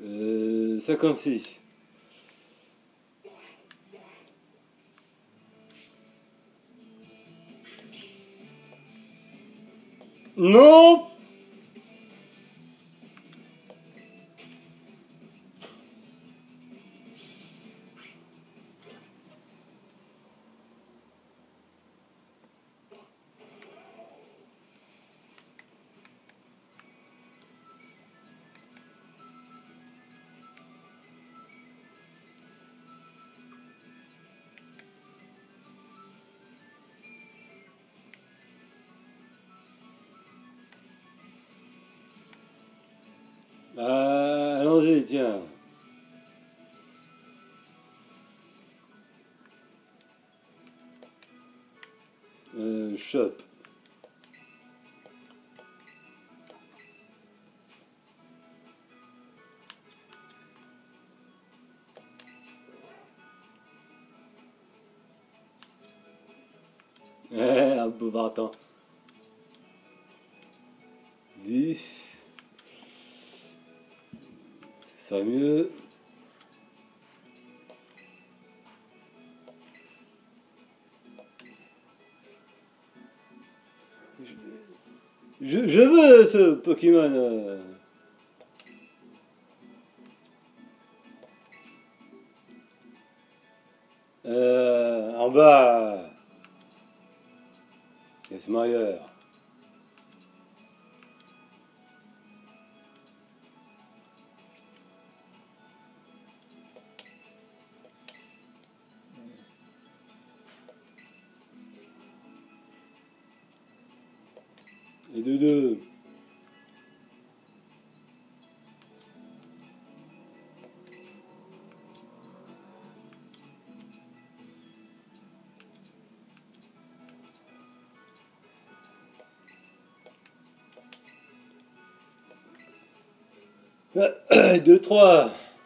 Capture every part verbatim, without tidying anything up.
Euh, cinquante-six. Non! Euh, allons-y, tiens. Euh, shop. Eh, un peu partant. dix. Ça sera mieux. Je, je veux ce Pokémon. Euh, euh, en bas. Kesmayer. Et de deux. deux, trois.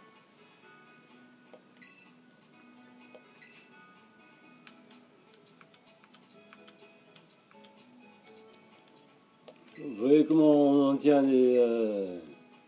Vous voyez comment on en tient les... Euh...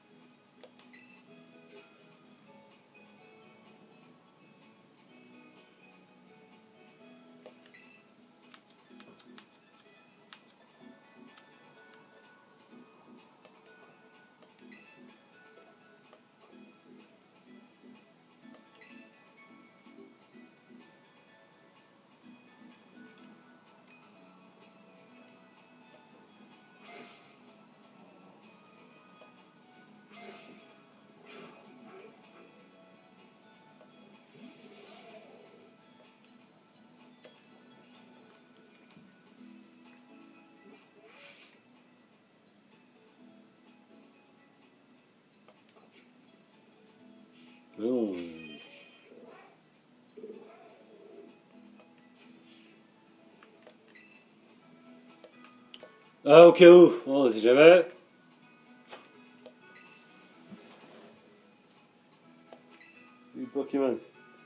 Non. Ah, au cas où, on sait jamais. Les Pokémon.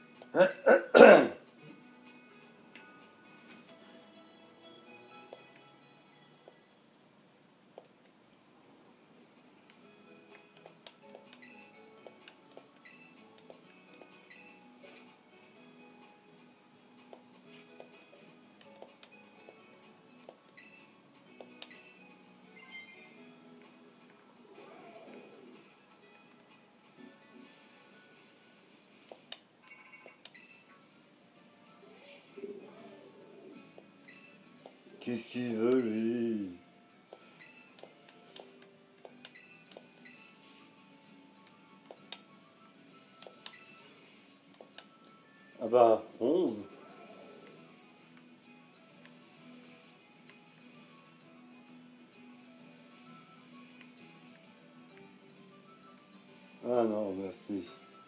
Qu'est-ce qu'il veut, lui? Ah bah, onze. Ah non, merci.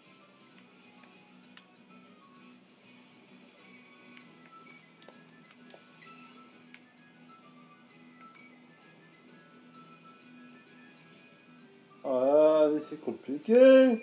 Ah, mais c'est compliqué.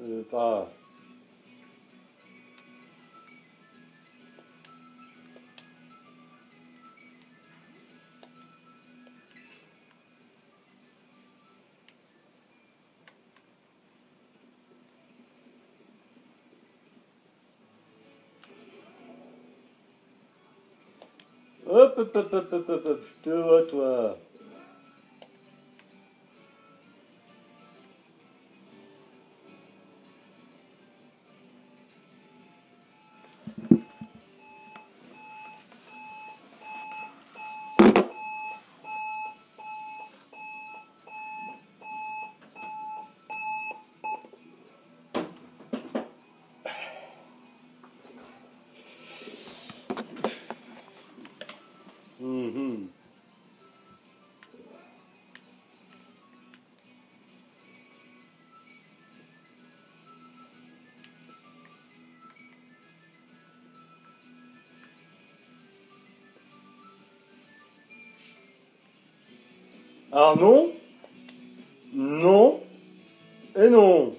euh, pas. Hop, hop, hop, hop, hop, hop, hop, je te vois, toi. Mhm. Alors non, non et non.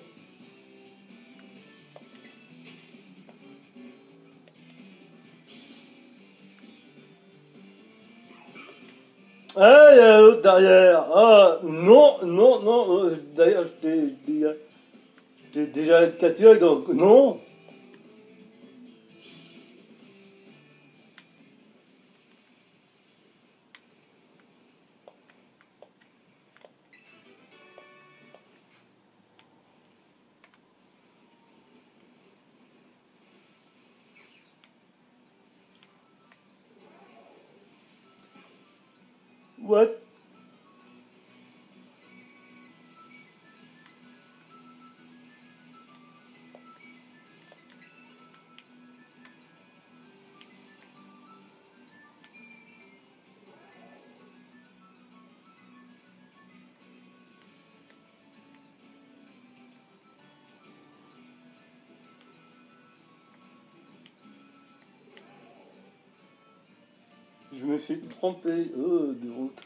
Ah, il y a l'autre derrière. Ah, non, non, non. euh, D'ailleurs, je t'ai je t'ai- je t'ai déjà capturé, donc non. What? Je me suis trompé. Oh, de route.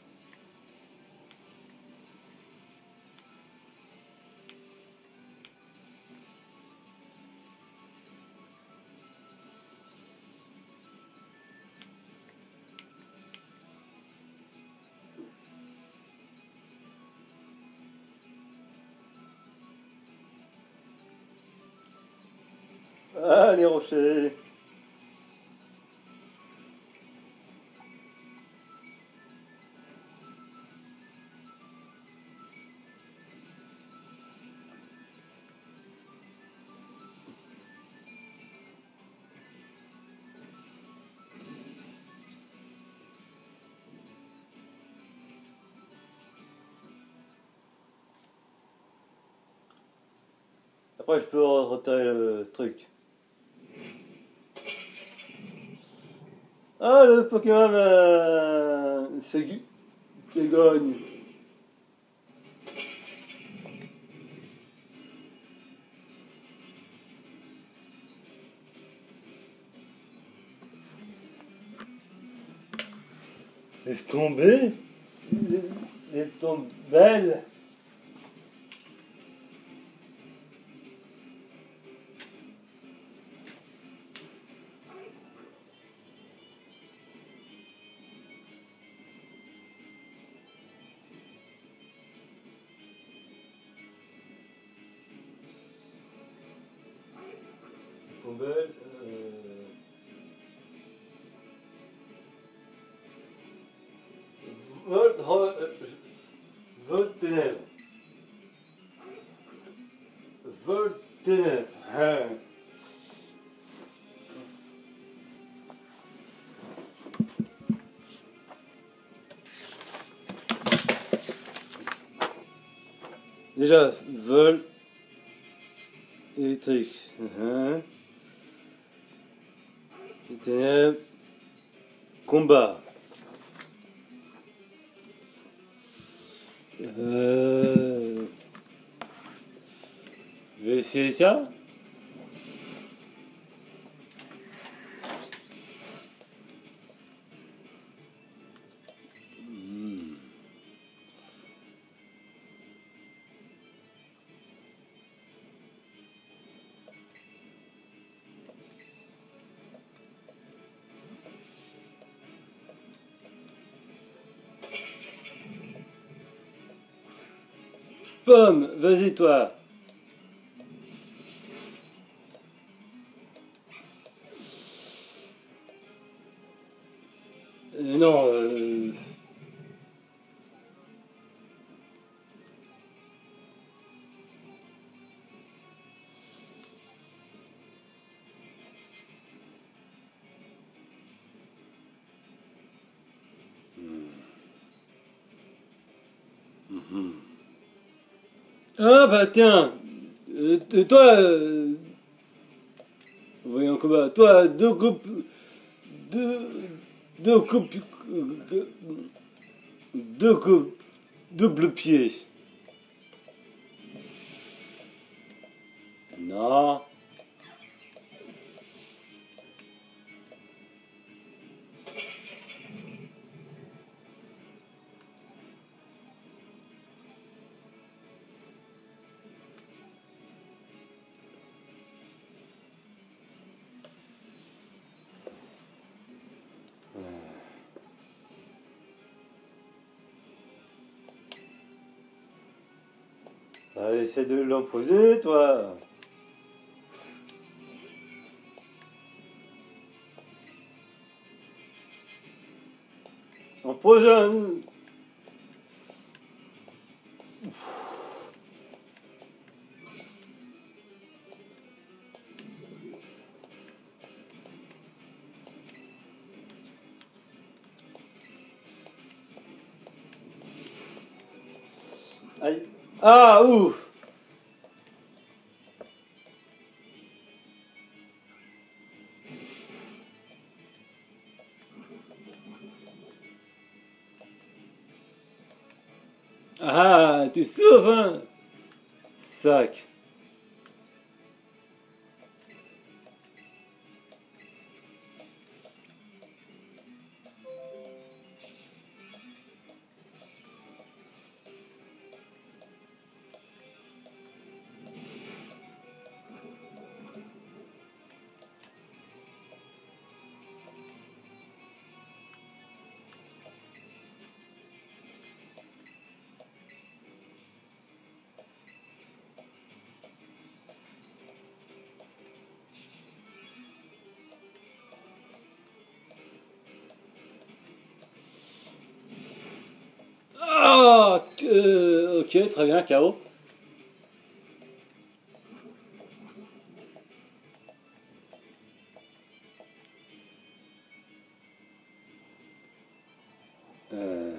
Ah, les rochers. Après, je peux retirer le truc. Ah, le Pokémon, euh, c'est Gu- c'est Gogne. Laisse tomber. Laisse tomber. Belle. Laisse tomber. Euh... Vol, re- euh, vol ténèbres. Vol ténèbres. Hein. Déjà, vol électrique. Hein. Les ténèbres. Combat. Euh... Je vais essayer ça. Hmm. Pomme, vas-y toi. Euh, non, euh... Mm-hmm. Ah bah tiens, euh, toi, euh... voyons comment, toi, deux coupes, deux, deux coupes, deux coupes, double pied. Non. Bah, essaie de l'emposer, toi. Empose un... Aïe. Ah, ouf. Ah, tu souffres, hein? Sac. Ah, euh, ok, très bien, K O. Euh...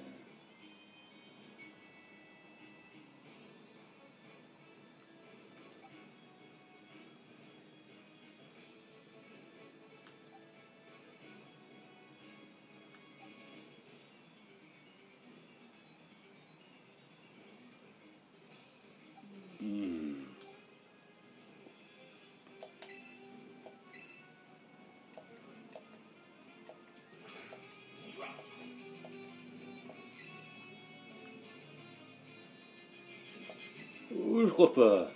Hmm. Ouh, je crois pas.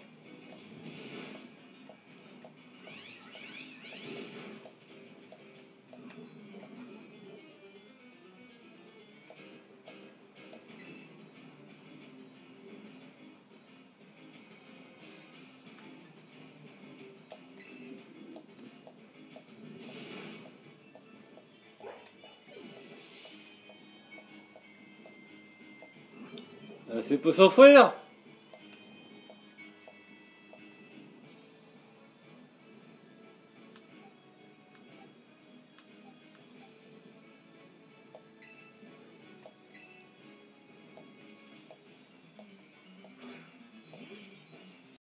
Ah, c'est pour s'enfuir.